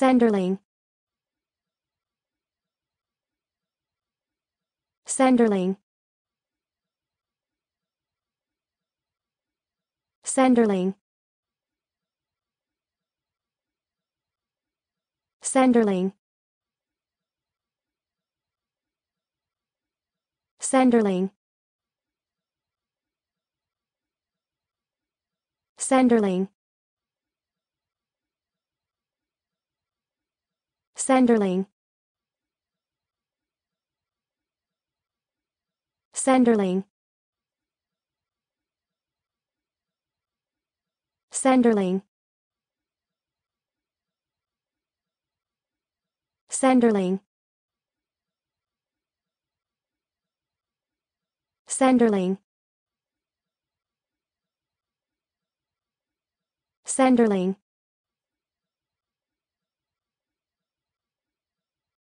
Sanderling. Sanderling. Sanderling. Sanderling. Sanderling. Sanderling. Sanderling. Sanderling. Sanderling. Sanderling. Sanderling. Sanderling.